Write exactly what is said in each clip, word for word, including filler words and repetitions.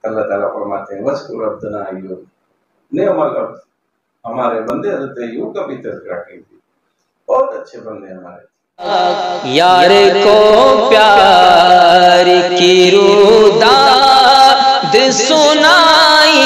اللہ تعالیٰ فرماتے ہیں وَاذْكُرْ عَبْدَنَا أَيُّوبَ نِعْمَ الْعَبْدُ، ہمارے بندے حضرت ایوب کا بھی تذکرہ کیجیے، بہت اچھے بندے ہمارے۔ یار کو پیار کی روداد سنائی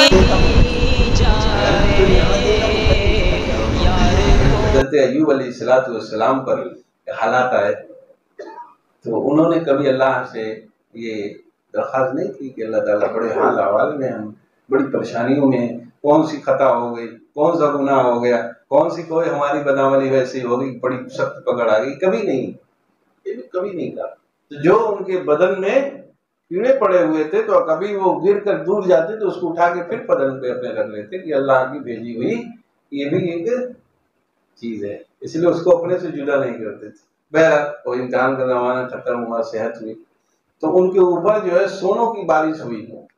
حضرت ایوب علیہ السلام پر حالات آئے تو انہوں نے کبھی اللہ سے یہ درخواست نہیں کی کہ اللہ تعالیٰ بڑے حال احوال میں ہم بڑی پریشانیوں میں، کون سی خطا ہو گئی، کون سا گناہ ہو گیا، کون سی کوئی ہماری بدعملی ویسی ہو گئی، بڑی سخت پکڑ آ گئی، کبھی نہیں، یہ بھی کبھی نہیں کہا۔ جو ان کے بدن میں کیڑے پڑے ہوئے تھے تو کبھی وہ گر کر دور جاتے تو اس کو اٹھا کے پھر بدن پہ اپنے رکھ لیتے کہ اللہ کی بھیجی ہوئی یہ بھی ایک چیز ہے، اس لیے اس کو اپنے سے جدا نہیں کرتے تھے۔ بہرحال وہ امتحان کا زمانہ ختم ہوا، صحت ہوئی تو ان کے اوپر جو ہے سونوں کی بارش ہوئی،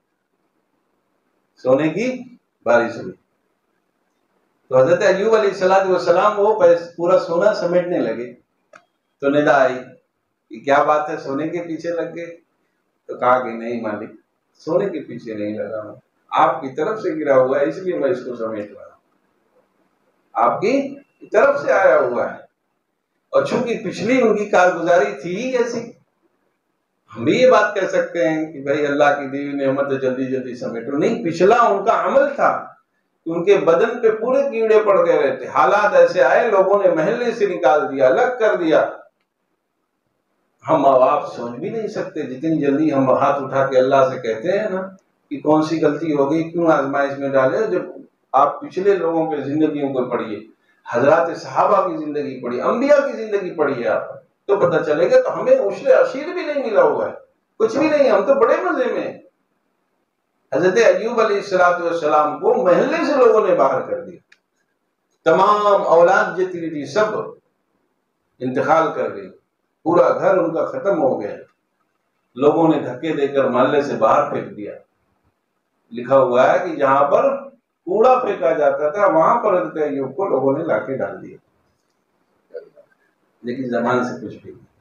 سونے کی بارش ہوئی تو حضرت ایوب علیہ السلام وہ پورا سونا سمیٹنے لگے تو ندا آئی کہ کیا بات ہے، سونے کے پیچھے لگ گئے؟ تو کہا کہ نہیں مالک، سونے کے پیچھے نہیں لگا ہوں، آپ کی طرف سے گرا ہوا ہے اس لیے میں اس کو سمیٹ رہا ہوں، آپ کی طرف سے آیا ہوا ہے۔ اور چونکہ پچھلی ان کی کارگزاری تھی ہی ایسی، ہم بھی یہ بات کہہ سکتے ہیں کہ بھائی اللہ کی دی ہوئی نعمت جلدی جلدی سمیٹو، نہیں، پچھلا ان کا عمل تھا کہ ان کے بدن پہ پورے کیڑے پڑ گئے رہتے، حالات ایسے آئے لوگوں نے محلے سے نکال دیا، الگ کر دیا۔ ہم اب آپ سوچ بھی نہیں سکتے جتنی جلدی ہم ہاتھ اٹھا کے اللہ سے کہتے ہیں نا کہ کون سی غلطی ہو گئی، کیوں آزمائش میں ڈالے۔ جب آپ پچھلے لوگوں کے زندگیوں کو پڑھیے، حضرات صحابہ کی زندگی پڑھی، انبیاء کی زندگی پڑھیے آپ تو پتہ چلے گا۔ تو ہمیں عشر عشیر بھی نہیں ملا ہوا ہے، کچھ بھی نہیں، ہم تو بڑے مزے میں۔ حضرت ایوب علیہ السلام کو محلے سے لوگوں نے باہر کر دیا، تمام اولاد جتنی تھی سب انتقال کر گئی، پورا گھر ان کا ختم ہو گیا، لوگوں نے دھکے دے کر محلے سے باہر پھینک دیا۔ لکھا ہوا ہے کہ جہاں پر کوڑا پھینکا جاتا تھا وہاں پر حضرت ایوب کو لوگوں نے لا کے ڈال دیا، لیکن زمان سے کچھ بھی نہیں۔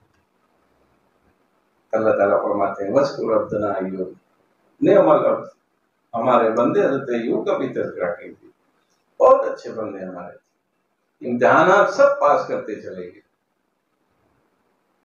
اللہ تعالیٰ فرماتے ہیں وَاذْكُرْ عَبْدَنَا أَيُّوبَ نِعْمَ الْعَبْدُ، ہمارے بندے حضرت ایوب کا بھی تذکرہ کیجیے، بہت اچھے بندے ہمارے، امتحانات سب پاس کرتے چلے گئے۔